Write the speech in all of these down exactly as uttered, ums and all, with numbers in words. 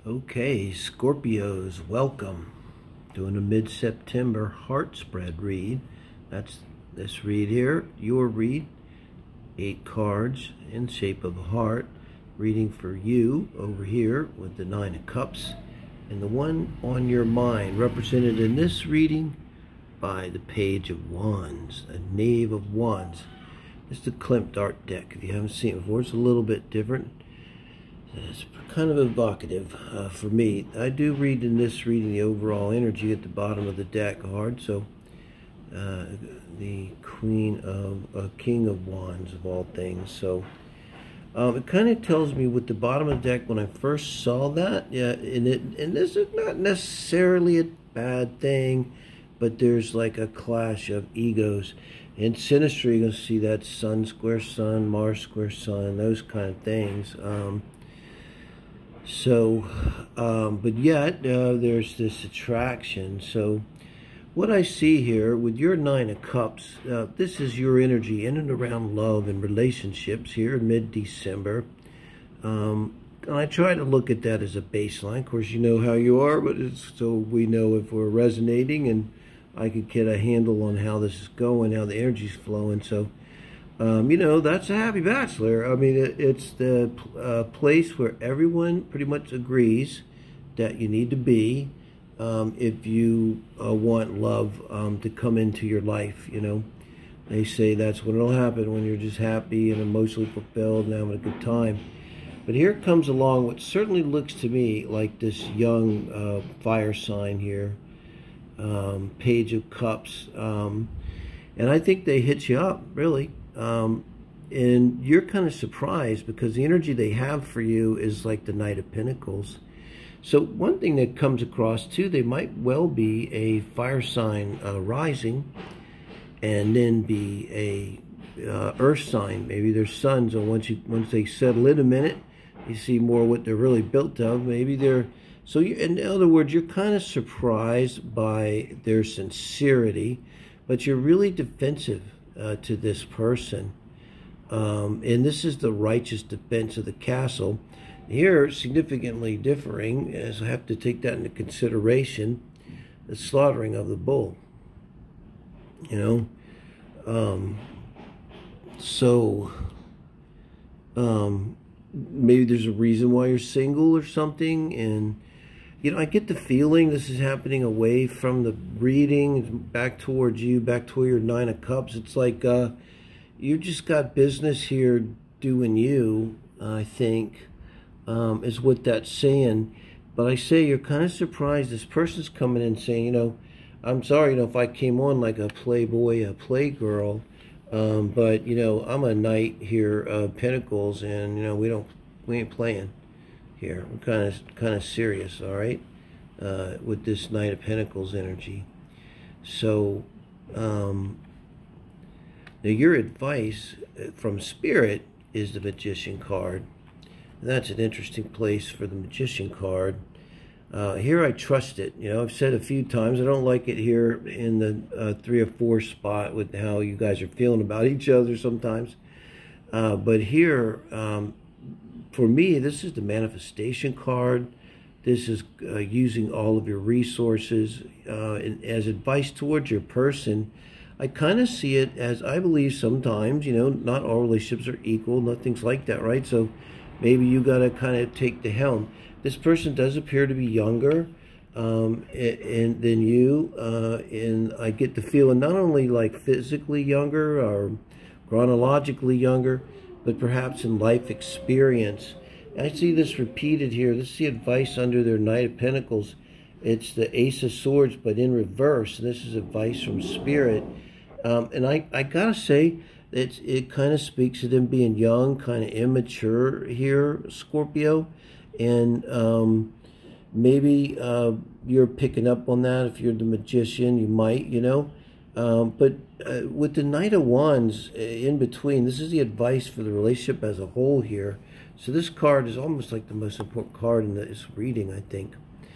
Okay, Scorpios, welcome. Doing a mid-September heart spread read. That's this read here, your read. Eight cards in shape of a heart. Reading for you over here with the Nine of Cups. And the one on your mind, represented in this reading by the Page of Wands, a Knave of Wands. It's the Klimt art deck. If you haven't seen it before, it's a little bit different. It's kind of evocative uh, for me. I do read in this reading the overall energy at the bottom of the deck hard. So uh, the Queen of uh, King of Wands of all things. So um, it kind of tells me with the bottom of the deck when I first saw that. Yeah, and it and this is not necessarily a bad thing, but there's like a clash of egos. In Synastry, you're going to see that Sun square Sun, Mars square Sun, those kind of things. Um, So, um, but yet, uh, there's this attraction. So, what I see here with your Nine of Cups, uh, this is your energy in and around love and relationships here in mid-December. Um, and I try to look at that as a baseline. Of course, you know how you are, but it's so we know if we're resonating, and I could get a handle on how this is going, how the energy's flowing. So, Um, you know, that's a happy bachelor. I mean, it, it's the uh, place where everyone pretty much agrees that you need to be um, if you uh, want love um, to come into your life, you know. They say that's when it'll happen, when you're just happy and emotionally fulfilled and having a good time. But here comes along what certainly looks to me like this young uh, fire sign here, um, Page of Cups. Um, and I think they hit you up, really. Um, and you're kind of surprised because the energy they have for you is like the Knight of Pentacles. So one thing that comes across too, they might well be a fire sign uh, rising, and then be a uh, earth sign. Maybe they're suns, and once you once they settle in a minute, you see more what they're really built of. Maybe they're so. You, in other words, you're kind of surprised by their sincerity, but you're really defensive Uh, to this person. Um, and this is the righteous defense of the castle. Here, significantly differing, as I have to take that into consideration, the slaughtering of the bull. You know? Um, so, um, maybe there's a reason why you're single or something, and you know, I get the feeling this is happening away from the reading, back towards you, back toward your Nine of Cups. It's like uh, you just got business here doing you, I think, um, is what that's saying. But I say you're kind of surprised. This person's coming in saying, you know, I'm sorry, you know, if I came on like a playboy, a playgirl, um, but, you know, I'm a knight here of Pentacles, and, you know, we don't, we ain't playing here. We're kind of kind of serious, all right, uh, with this Knight of Pentacles energy. So um, now your advice from Spirit is the Magician card. And that's an interesting place for the Magician card. Uh, here I trust it. You know, I've said a few times I don't like it here in the uh, three or four spot with how you guys are feeling about each other sometimes. Uh, but here, um, for me, this is the manifestation card. This is uh, using all of your resources uh, and as advice towards your person. I kind of see it as, I believe sometimes, you know, not all relationships are equal, nothing's like that, right? So maybe you got to kind of take the helm. This person does appear to be younger um, and, and than you, uh, and I get the feeling not only like physically younger or chronologically younger, but perhaps in life experience. I see this repeated here. This is the advice under their Knight of Pentacles. It's the Ace of Swords, but in reverse. And this is advice from Spirit. Um, and I, I gotta say, it's, it kind of speaks to them being young, kind of immature here, Scorpio. And um, maybe uh, you're picking up on that. If you're the Magician, you might, you know. Um, but uh, with the Knight of Wands in between, this is the advice for the relationship as a whole here. So this card is almost like the most important card in this reading, I think.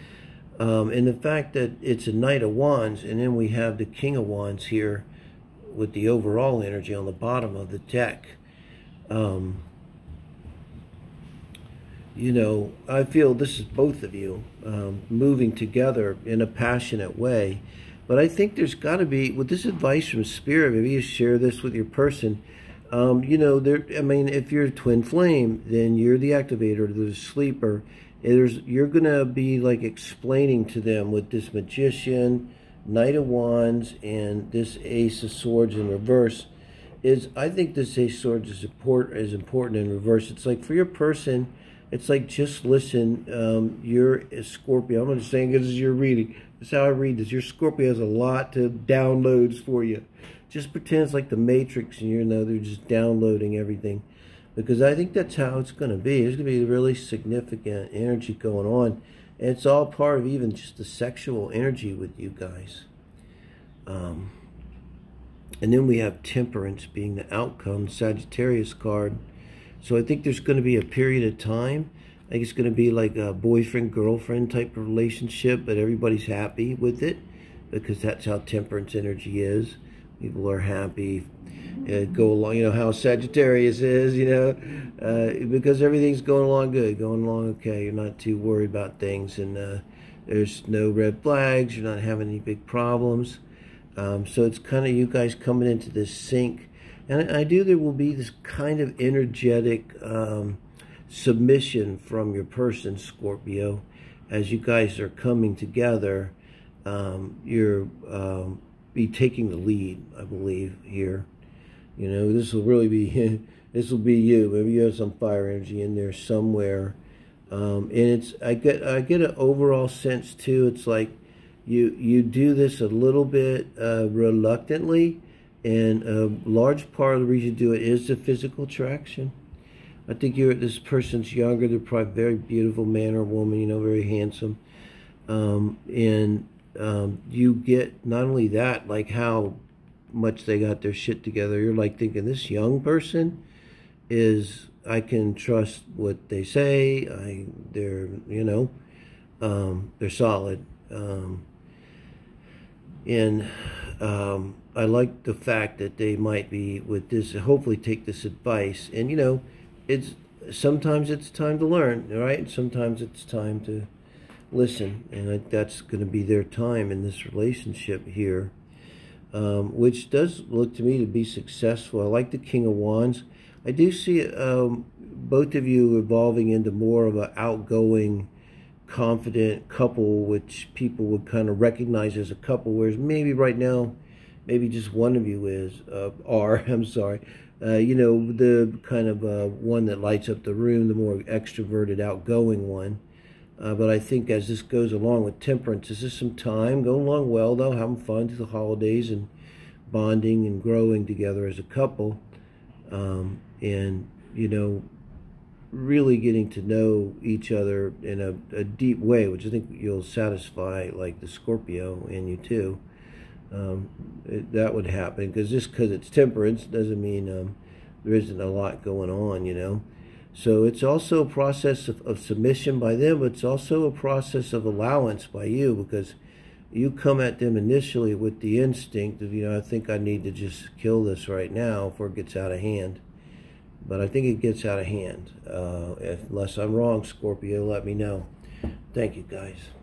Um, and the fact that it's a Knight of Wands, and then we have the King of Wands here with the overall energy on the bottom of the deck. Um, you know, I feel this is both of you um, moving together in a passionate way. But I think there's got to be, with this advice from Spirit, maybe you share this with your person. Um, you know, there. I mean, if you're a twin flame, then you're the activator, the sleeper. There's, you're going to be like explaining to them with this Magician, Knight of Wands, and this Ace of Swords in reverse. Is I think this Ace of Swords is important, is important in reverse. It's like for your person, it's like just listen. Um, you're a Scorpio. I'm not just saying this is your reading. That's how I read this. Your Scorpio has a lot to downloads for you. Just pretend it's like the Matrix, and you know they're just downloading everything, because I think that's how it's going to be. There's going to be really significant energy going on, and it's all part of even just the sexual energy with you guys. Um, and then we have Temperance being the outcome, Sagittarius card. So I think there's going to be a period of time. I think it's going to be like a boyfriend-girlfriend type of relationship, but everybody's happy with it because that's how Temperance energy is. People are happy, uh, go along, you know, how Sagittarius is, you know, uh, because everything's going along good, going along okay. You're not too worried about things, and uh, there's no red flags. You're not having any big problems. Um, so it's kind of you guys coming into this sync. And I do, there will be this kind of energetic um, submission from your person, Scorpio, as you guys are coming together. Um, you're um, be taking the lead, I believe, here. You know, this will really be, this will be you. Maybe you have some fire energy in there somewhere. Um, and it's, I get, I get an overall sense too. It's like you, you do this a little bit uh, reluctantly. And a large part of the reason you do it is the physical attraction. I think you're this person's younger. They're probably a very beautiful man or woman, you know, very handsome. Um, and um, you get not only that, like how much they got their shit together. You're like thinking this young person is, I can trust what they say. I, they're, you know, um, they're solid. Um, and um, I like the fact that they might be with this, hopefully take this advice. And, you know, it's sometimes it's time to learn, right? Sometimes it's time to listen. And I, that's going to be their time in this relationship here, um, which does look to me to be successful. I like the King of Wands. I do see um, both of you evolving into more of an outgoing, confident couple, which people would kind of recognize as a couple, whereas maybe right now, maybe just one of you is, uh, are, I'm sorry, uh, you know, the kind of uh, one that lights up the room, the more extroverted, outgoing one. Uh, but I think as this goes along with Temperance, this is some time, going along well though, having fun through the holidays and bonding and growing together as a couple. Um, and, you know, really getting to know each other in a, a deep way, which I think you'll satisfy like the Scorpio and you too. Um, it, that would happen, because just because it's Temperance doesn't mean um, there isn't a lot going on, you know. So it's also a process of, of submission by them, but it's also a process of allowance by you, because you come at them initially with the instinct of, you know, I think I need to just kill this right now before it gets out of hand. But I think it gets out of hand. Uh, unless I'm wrong, Scorpio, let me know. Thank you, guys.